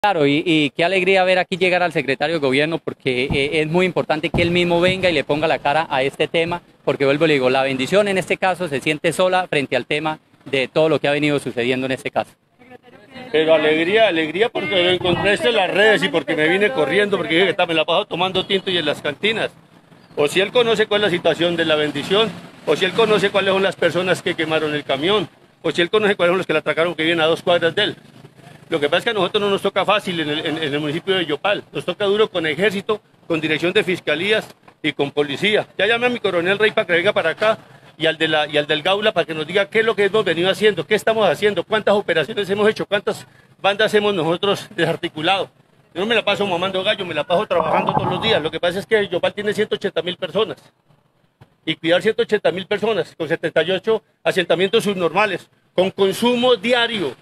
Claro, y qué alegría ver aquí llegar al secretario de Gobierno, porque es muy importante que él mismo venga y le ponga la cara a este tema, porque vuelvo y le digo, la bendición en este caso se siente sola frente al tema de todo lo que ha venido sucediendo en este caso. Pero alegría porque lo encontré en las redes y porque me vine corriendo, porque dije que me la paso tomando tinto y en las cantinas. O si él conoce cuál es la situación de la bendición, o si él conoce cuáles son las personas que quemaron el camión, o si él conoce cuáles son los que la atracaron que viven a 2 cuadras de él. Lo que pasa es que a nosotros no nos toca fácil en el municipio de Yopal, nos toca duro con ejército, con dirección de fiscalías y con policía. Ya llamé a mi coronel Rey para que venga para acá y al del Gaula para que nos diga qué es lo que hemos venido haciendo, qué estamos haciendo, cuántas operaciones hemos hecho, cuántas bandas hemos nosotros desarticulado. Yo no me la paso mamando gallo, me la paso trabajando todos los días. Lo que pasa es que Yopal tiene 180.000 personas y cuidar 180.000 personas con 78 asentamientos subnormales, con consumo diario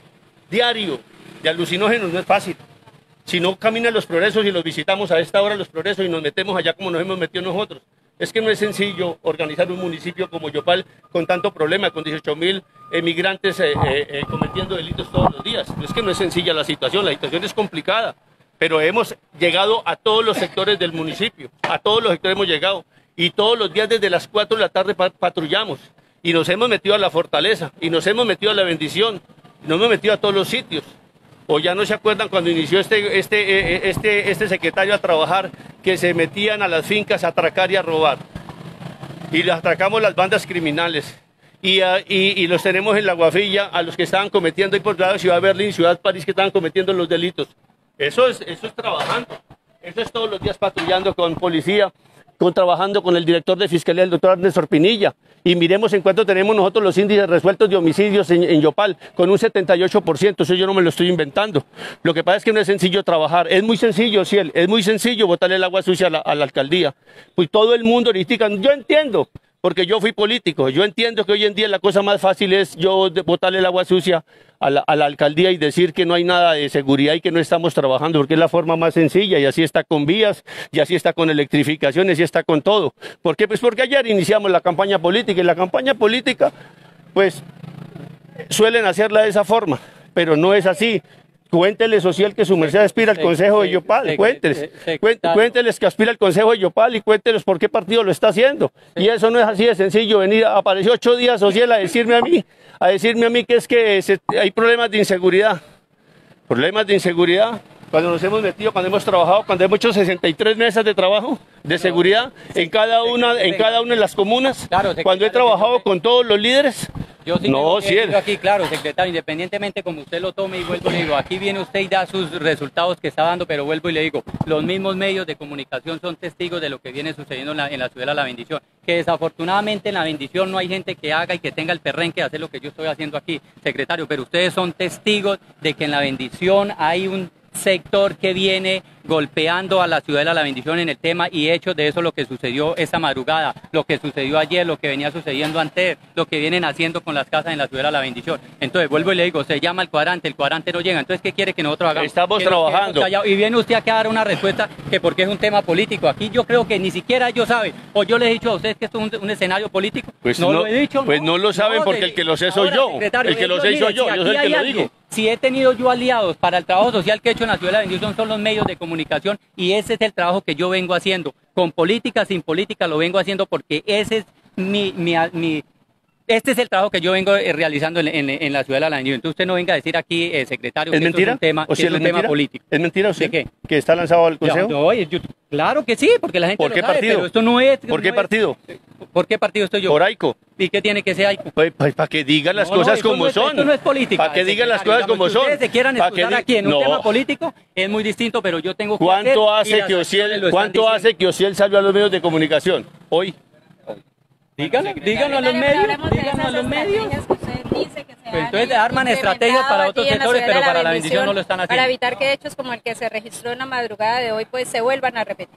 de alucinógenos no es fácil. Si no caminan los progresos y los visitamos a esta hora los progresos y nos metemos allá como nos hemos metido nosotros. Es que no es sencillo organizar un municipio como Yopal con tanto problema, con 18.000 emigrantes cometiendo delitos todos los días. Es que no es sencilla la situación es complicada, pero hemos llegado a todos los sectores del municipio, a todos los sectores hemos llegado y todos los días desde las 4 de la tarde patrullamos y nos hemos metido a la fortaleza y nos hemos metido a la bendición, nos hemos metido a todos los sitios. O ya no se acuerdan cuando inició este secretario a trabajar, que se metían a las fincas a atracar y a robar. Y les atracamos las bandas criminales. Y los tenemos en la guafilla a los que estaban cometiendo ahí por la Ciudad Berlín, Ciudad París, que estaban cometiendo los delitos. Eso es trabajando. Eso es todos los días patrullando con policía, trabajando con el director de Fiscalía, el doctor Anderson Pinilla. Y miremos en cuánto tenemos nosotros los índices resueltos de homicidios en Yopal, con un 78%, eso yo no me lo estoy inventando. Lo que pasa es que no es sencillo trabajar, es muy sencillo, Ciel, es muy sencillo botarle el agua sucia a la alcaldía. Pues todo el mundo critica, yo entiendo, porque yo fui político, yo entiendo que hoy en día la cosa más fácil es yo botarle el agua sucia a la alcaldía y decir que no hay nada de seguridad y que no estamos trabajando, porque es la forma más sencilla y así está con vías, y así está con electrificaciones, y está con todo. ¿Por qué? Pues porque ayer iniciamos la campaña política y la campaña política pues suelen hacerla de esa forma, pero no es así. Cuéntele, social, que su merced aspira al Consejo de Yopal, cuénteles que aspira al Consejo de Yopal y cuénteles por qué partido lo está haciendo. Y eso no es así de sencillo, apareció 8 días, social, a decirme a mí que es que hay problemas de inseguridad. Problemas de inseguridad, cuando nos hemos metido, cuando hemos trabajado, cuando hemos hecho 63 mesas de trabajo de seguridad en cada una de las comunas, cuando he trabajado con todos los líderes. Yo sí no, sí aquí, claro, secretario, independientemente como usted lo tome, y vuelvo y le digo, aquí viene usted y da sus resultados que está dando, pero vuelvo y le digo, los mismos medios de comunicación son testigos de lo que viene sucediendo en la ciudad de La Bendición, que desafortunadamente en La Bendición no hay gente que haga y que tenga el perrenque de hacer lo que yo estoy haciendo aquí, secretario, pero ustedes son testigos de que en La Bendición hay un sector que viene golpeando a la ciudad de La Bendición en el tema, y hechos de eso lo que sucedió esta madrugada, lo que sucedió ayer, lo que venía sucediendo antes, lo que vienen haciendo con las casas en la ciudad de La Bendición. Entonces vuelvo y le digo, se llama el cuadrante no llega, entonces ¿qué quiere que nosotros hagamos? Estamos trabajando. Y viene usted aquí a dar una respuesta que porque es un tema político. Aquí yo creo que ni siquiera ellos saben, o yo les he dicho a ustedes que esto es un escenario político. Pues no lo he dicho. Pues no lo saben porque el que lo sé soy yo, el que lo sé soy yo soy el que lo digo. Si he tenido yo aliados para el trabajo social que he hecho en la ciudad de La Bendición son los medios de comunicación, y ese es el trabajo que yo vengo haciendo, con política, sin política, lo vengo haciendo porque ese es este es el trabajo que yo vengo realizando en la ciudad de La Bendición. Entonces usted no venga a decir aquí, secretario, ¿Es que mentira? Esto es un tema político. ¿Es mentira usted? ¿De qué? ¿Que está lanzado al Consejo? Claro que sí, porque la gente ¿Por qué lo sabe, partido? pero esto no es... ¿Por qué partido? ¿Por qué partido estoy yo? Por AICO. ¿Y qué tiene que ser AICO? Pues para que digan las cosas como son. Esto no es política. Para que digan las cosas como son. Si ustedes se quieran excusar aquí en un tema político, es muy distinto, pero yo tengo que ¿Cuánto hace que Ociel salió a los medios de comunicación? Hoy. Díganlo a los medios, entonces arman estrategias para otros sectores, pero para La Bendición no lo están haciendo. Para evitar que hechos como el que se registró en la madrugada de hoy pues se vuelvan a repetir.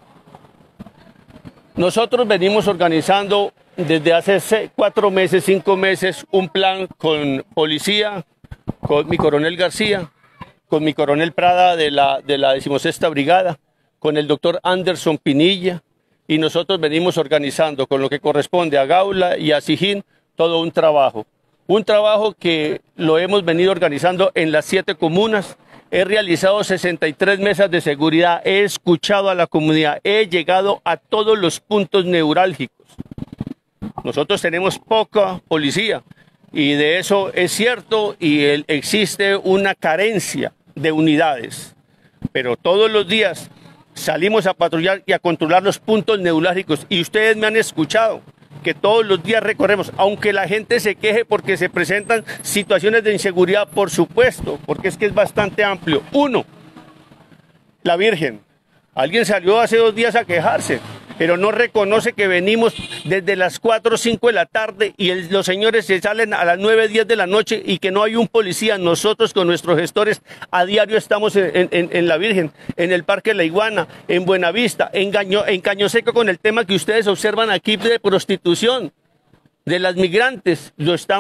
Nosotros venimos organizando desde hace 4 meses, 5 meses, un plan con policía, con mi coronel García, con mi coronel Prada de la 16ª Brigada, con el doctor Anderson Pinilla, y nosotros venimos organizando con lo que corresponde a Gaula y a Sijín todo un trabajo. Un trabajo que lo hemos venido organizando en las 7 comunas. He realizado 63 mesas de seguridad, he escuchado a la comunidad, he llegado a todos los puntos neurálgicos. Nosotros tenemos poca policía y de eso es cierto y existe una carencia de unidades. Pero todos los días salimos a patrullar y a controlar los puntos neurálgicos y ustedes me han escuchado que todos los días recorremos, aunque la gente se queje porque se presentan situaciones de inseguridad, por supuesto, porque es que es bastante amplio. Uno, la Virgen. Alguien salió hace 2 días a quejarse, pero no reconoce que venimos desde las 4 o 5 de la tarde y los señores se salen a las 9, 10 de la noche y que no hay un policía. Nosotros con nuestros gestores a diario estamos en la Virgen, en el Parque La Iguana, en Buenavista, en Caño Seco con el tema que ustedes observan aquí de prostitución de las migrantes.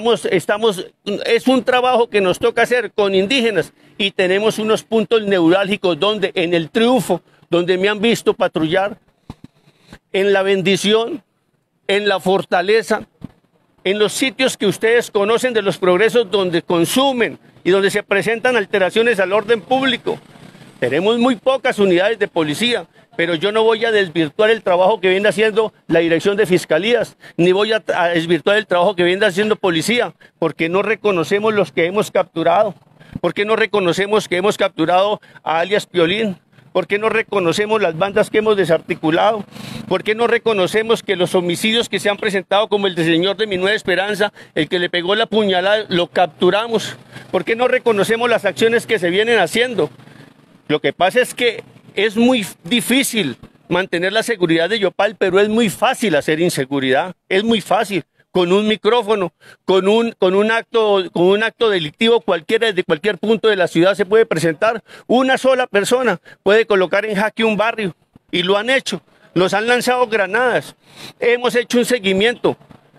Es un trabajo que nos toca hacer con indígenas y tenemos unos puntos neurálgicos donde en el Triunfo, donde me han visto patrullar, en la Bendición, en la Fortaleza, en los sitios que ustedes conocen de los progresos donde consumen y donde se presentan alteraciones al orden público. Tenemos muy pocas unidades de policía, pero yo no voy a desvirtuar el trabajo que viene haciendo la Dirección de Fiscalías, ni voy a desvirtuar el trabajo que viene haciendo policía, porque no reconocemos los que hemos capturado, porque no reconocemos que hemos capturado a alias Piolín. ¿Por qué no reconocemos las bandas que hemos desarticulado? ¿Por qué no reconocemos que los homicidios que se han presentado, como el del señor de Mi Nueva Esperanza, el que le pegó la puñalada, lo capturamos? ¿Por qué no reconocemos las acciones que se vienen haciendo? Lo que pasa es que es muy difícil mantener la seguridad de Yopal, pero es muy fácil hacer inseguridad, es muy fácil. Con un micrófono, con un acto delictivo cualquiera desde cualquier punto de la ciudad se puede presentar. Una sola persona puede colocar en jaque un barrio y lo han hecho. Nos han lanzado granadas. Hemos hecho un seguimiento.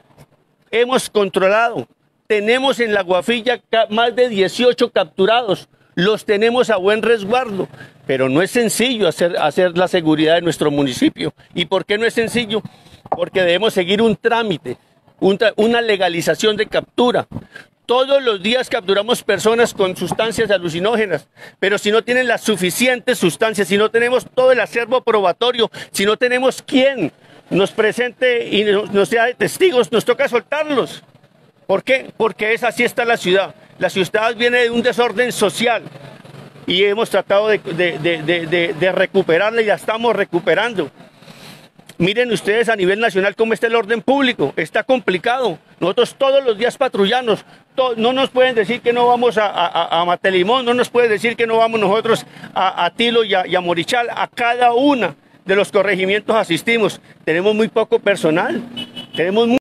Hemos controlado. Tenemos en la Guafilla más de 18 capturados. Los tenemos a buen resguardo. Pero no es sencillo hacer la seguridad de nuestro municipio. ¿Y por qué no es sencillo? Porque debemos seguir un trámite. Una legalización de captura. Todos los días capturamos personas con sustancias alucinógenas, pero si no tienen las suficientes sustancias, si no tenemos todo el acervo probatorio, si no tenemos quien nos presente y nos sea de testigos, nos toca soltarlos. ¿Por qué? Porque así está la ciudad. La ciudad viene de un desorden social y hemos tratado de recuperarla y la estamos recuperando. Miren ustedes a nivel nacional cómo está el orden público, está complicado. Nosotros todos los días patrullamos, no nos pueden decir que no vamos a Matelimón, no nos pueden decir que no vamos nosotros a Tilo y a Morichal, a cada una de los corregimientos asistimos. Tenemos muy poco personal, tenemos